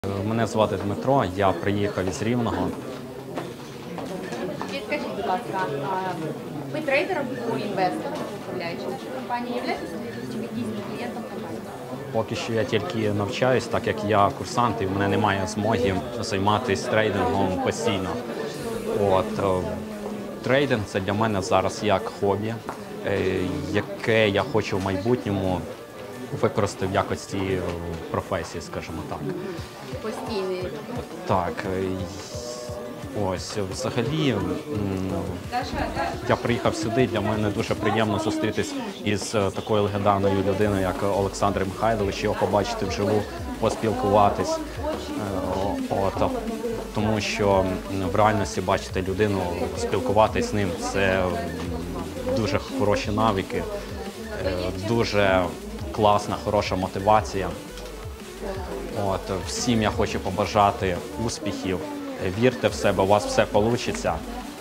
Мене звати Дмитро, я приїхав із Рівного. Підкажіть, будь ласка, ви трейдером або інвестором, управляючим компанії являєтесь, чи ви дійсно клієнтом компанії? Поки що я тільки навчаюсь, так як я курсант і в мене немає змоги займатися трейдингом постійно. Трейдинг – це для мене зараз як хобі, яке я хочу в майбутньому використати в якості професії, скажімо так. Постійний. Так, ось, взагалі, я приїхав сюди, для мене дуже приємно зустрітись із такою легендарною людиною, як Олександр Михайлович, його побачити вживу, поспілкуватись. Тому що в реальності бачити людину, спілкуватись з ним – це дуже хороші навики, дуже класна, хороша мотивація. Всім я хочу побажати успіхів, вірте в себе, у вас все вийде.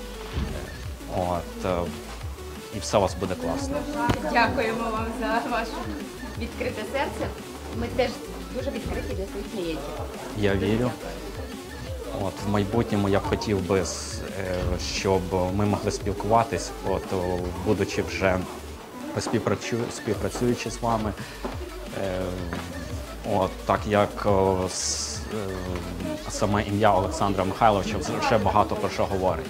І все у вас буде класно. Дякуємо вам за ваше відкрите серце. Ми теж дуже відкриті для своїх клієнтів. Я вірю. В майбутньому я б хотів би, щоб ми могли спілкуватись, будучи вже співпрацюючи з вами. Так як саме ім'я Олександра Михайловича вже багато про що говорить.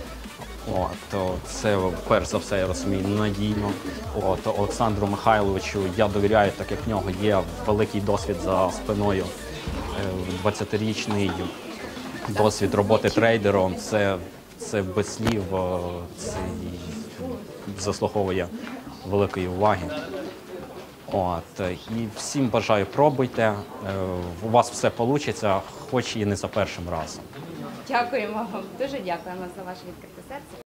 Це, перш за все, я розумію, надійно. Олександру Михайловичу я довіряю, так як в нього є великий досвід за спиною, 20-річний досвід роботи трейдером. Це без слів, це заслуговує великої уваги. І всім бажаю, пробуйте, у вас все вийде, хоч і не за першим разом. Дякуємо вам, дуже дякуємо за ваше відкрите серце.